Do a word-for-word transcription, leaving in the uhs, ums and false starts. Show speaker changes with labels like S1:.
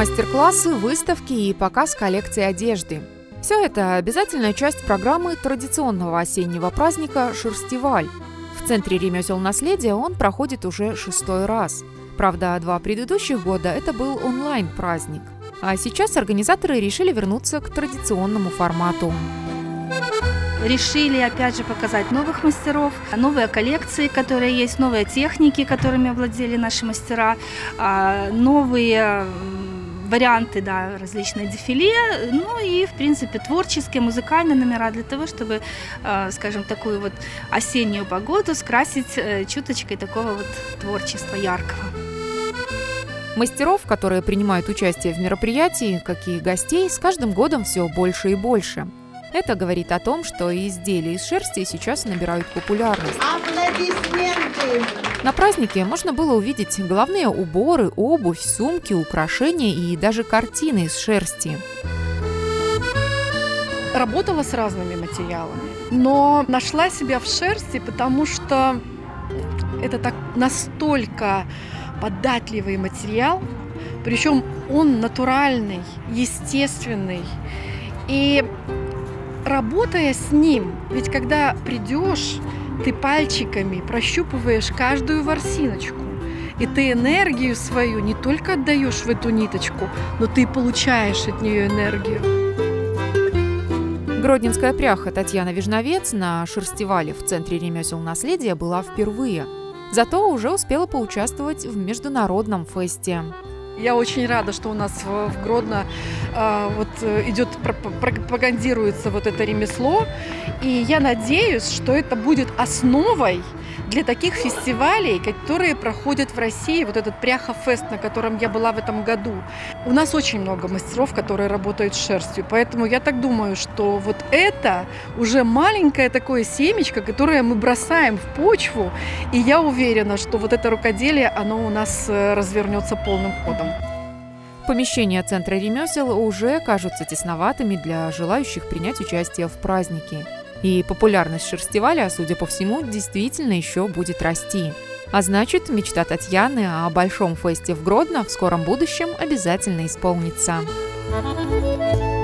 S1: Мастер-классы, выставки и показ коллекции одежды. Все это обязательная часть программы традиционного осеннего праздника «Шерстиваль». В Центре ремесел наследия он проходит уже шестой раз. Правда, два предыдущих года это был онлайн-праздник. А сейчас организаторы решили вернуться к традиционному формату.
S2: Решили, опять же, показать новых мастеров, новые коллекции, которые есть, новые техники, которыми овладели наши мастера, новые варианты, да, различные дефиле, ну и, в принципе, творческие, музыкальные номера для того, чтобы, скажем, такую вот осеннюю погоду скрасить чуточкой такого вот творчества яркого.
S1: Мастеров, которые принимают участие в мероприятии, как и гостей, с каждым годом все больше и больше. Это говорит о том, что изделия из шерсти сейчас набирают популярность.
S3: Аплодисменты!
S1: На празднике можно было увидеть головные уборы, обувь, сумки, украшения и даже картины из шерсти.
S4: Работала с разными материалами, но нашла себя в шерсти, потому что это так настолько податливый материал, причем он натуральный, естественный. И работая с ним, ведь когда придешь, ты пальчиками прощупываешь каждую ворсиночку, и ты энергию свою не только отдаешь в эту ниточку, но ты получаешь от нее энергию.
S1: Гродненская пряха Татьяна Вижновец на шерстивале в Центре ремесел наследия была впервые. Зато уже успела поучаствовать в международном фесте.
S4: Я очень рада, что у нас в Гродно э, вот, идет, пропагандируется вот это ремесло. И я надеюсь, что это будет основой для таких фестивалей, которые проходят в России. Вот этот Пряха-фест, на котором я была в этом году. У нас очень много мастеров, которые работают с шерстью. Поэтому я так думаю, что вот это уже маленькое такое семечко, которое мы бросаем в почву. И я уверена, что вот это рукоделие, оно у нас развернется полным ходом.
S1: Помещения Центра ремесел уже кажутся тесноватыми для желающих принять участие в празднике. И популярность шерстиваля, судя по всему, действительно еще будет расти. А значит, мечта Татьяны о большом фесте в Гродно в скором будущем обязательно исполнится.